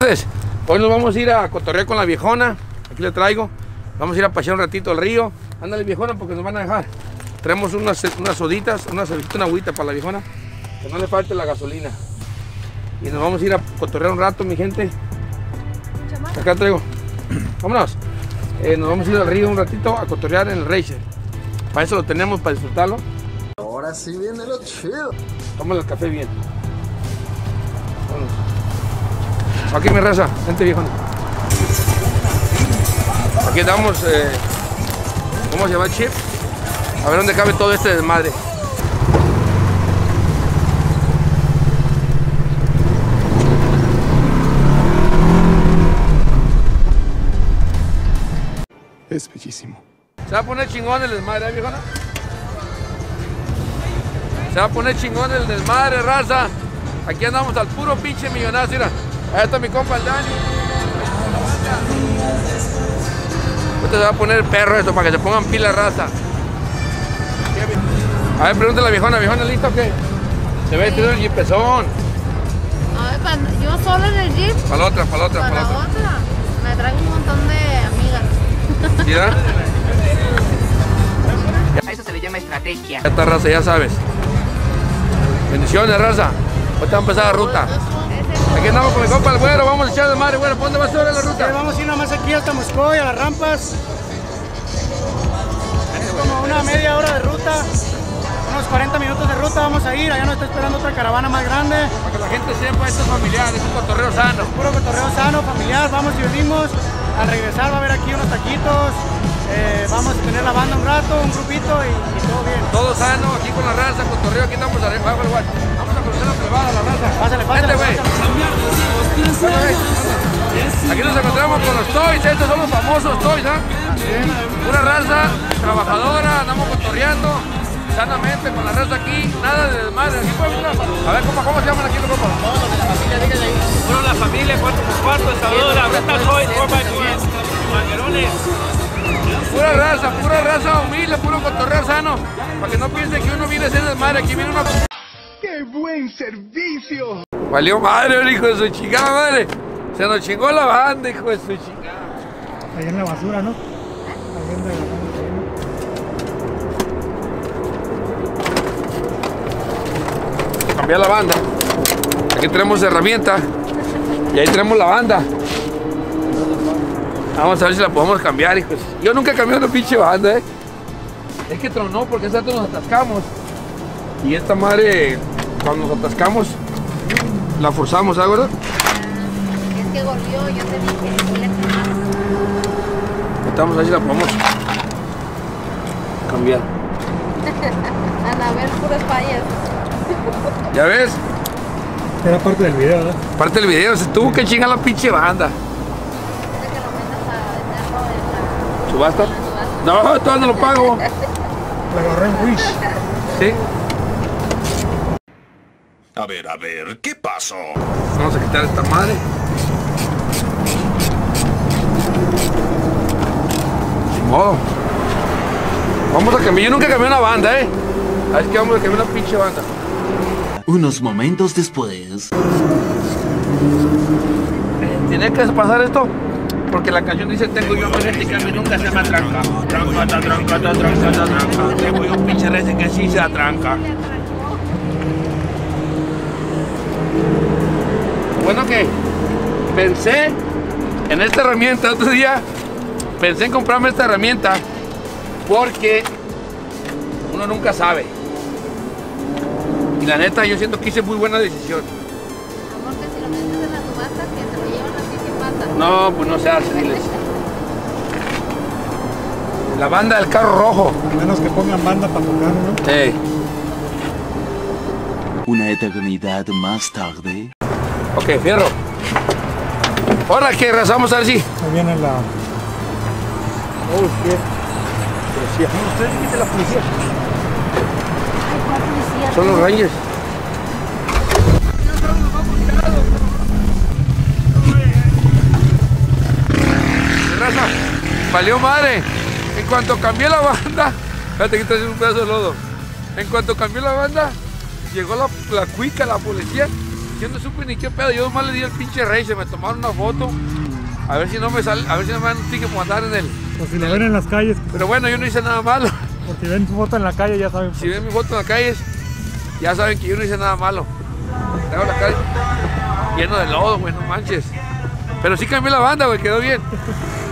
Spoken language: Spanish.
carnales, hoy nos vamos a ir a cotorrear con la viejona. Aquí le traigo. Vamos a ir a pasear un ratito al río. Ándale, viejona, porque nos van a dejar. Traemos unas soditas, una agüita para la viejona, que no le falte la gasolina. Y nos vamos a ir a cotorrear un rato, mi gente. Acá traigo. Vámonos. Nos vamos a ir al río un ratito a cotorrear en el Racer. Para eso lo tenemos, para disfrutarlo. Ahora sí viene lo chido. Tómale el café bien. Vámonos. Aquí mi raza, gente viejona. Aquí damos, ¿cómo se llama el chip? A ver dónde cabe todo este desmadre. Es bellísimo. Se va a poner chingón el desmadre, viejona. Se va a poner chingón el desmadre, raza. Aquí andamos al puro pinche millonazo, mira. Ahí está mi compa el Dani. Ahorita se va a poner perro esto para que se pongan pila, raza. A ver, pregúntale a la viejona, ¿lista o qué? Se ve el jeepezón. A ver, yo solo en el jeep. Para la otra. Para la otra. Me traigo un montón de amigas. ¿Sí, da? A eso se le llama estrategia. Ya está, raza, ya sabes. Bendiciones, raza. Ahorita va a empezar la ruta. Aquí andamos con mi compa el güero, vamos a echar de madre, güero. ¿Por dónde vas ahora la ruta? Vamos a ir nomás aquí hasta Moscoy, a las rampas. Es como una media hora de ruta, unos 40 minutos de ruta vamos a ir. Allá nos está esperando otra caravana más grande. Para que la gente sepa, esto es familiar, es un cotorreo sano. Puro cotorreo sano, familiar, vamos y venimos. Al regresar va a haber aquí unos taquitos. Vamos a tener la banda un rato, un grupito y todo bien. Todo sano, aquí con la raza, cotorreo, aquí estamos arriba, igual. Vamos a conocer la privada, la raza. Pásale, Vente, güey. Aquí nos encontramos con los Toys, estos son los famosos Toys, ¿ah? Pura raza, trabajadora, andamos cotorreando sanamente con la raza aquí, nada de desmadre. Aquí podemos a ver ¿cómo se llaman aquí los compas? Todos los de la familia, díganle ahí. Bueno, la familia 4x4, ensabladora, Reta Toys, 4x4, manguerones. Pura raza humilde, puro cotorreo sano, para que no piensen que uno viene a hacer desmadre, aquí viene uno. ¡Qué buen servicio! Valió madre, hijo de su chingada madre. Se nos chingó la banda, hijo de su chingada. Allá en la basura, ¿no? Allá en la cambiar la banda. Aquí tenemos herramienta y ahí tenemos la banda. Vamos a ver si la podemos cambiar, hijos. Yo nunca he cambiado una pinche banda, Es que tronó porque ese rato nos atascamos. Y esta madre, cuando nos atascamos, la forzamos, ¿sabes, verdad? Es que volvió, yo te dije, huele a quemado. Vamos a ver si la podemos cambiar. Ana, a ver, puras fallas. ¿Ya ves? Era parte del video, ¿verdad? Parte del video, se tuvo que chingar la pinche banda. Dice que lo metas a venderlo en ¿Subasta? la subasta. No, todavía no lo pago. La agarré en Wish. ¿Sí? A ver, ¿qué pasó? Vamos a quitar esta madre. Sin modo. Vamos a cambiar. Yo nunca cambié una banda, Es que vamos a cambiar una pinche banda. Unos momentos después. Tiene que pasar esto porque la canción dice tengo yo magnética que nunca se me atranca. Tranca. Tengo yo un pinche rece que sí se atranca. Bueno que pensé en esta herramienta otro día, pensé en comprarme esta herramienta porque uno nunca sabe. Y la neta yo siento que hice muy buena decisión. Amor, que si lo metes en la subasta, que te lo llevan así, ¿qué pasa? No, pues no se hace, diles. La banda del carro rojo. A menos que pongan banda para tocar, ¿no? Sí. Una eternidad más tarde. Ok, fierro. Ahora que rezamos a ver si. Ahí viene la... Oh, shit. Policía. Ustedes quiten la policía. Ay, ¿cuál policía? Son los Rangers. Raza, valió madre. En cuanto cambié la banda, espérate que está un pedazo de lodo. En cuanto cambié la banda, llegó la cuica, la policía, Yo no supe ni qué pedo, yo nomás le di al pinche rey, se me tomaron una foto. A ver si no me sale, a ver si no me dan un ticket por andar en el... O si lo ven en las calles. Pero bueno, yo no hice nada malo. Por si ven su foto en la calle ya saben. Si ven mi foto en las calles, ya saben que yo no hice nada malo. Traigo la calle lleno de lodo, güey, no manches. Pero sí cambié la banda, güey, quedó bien.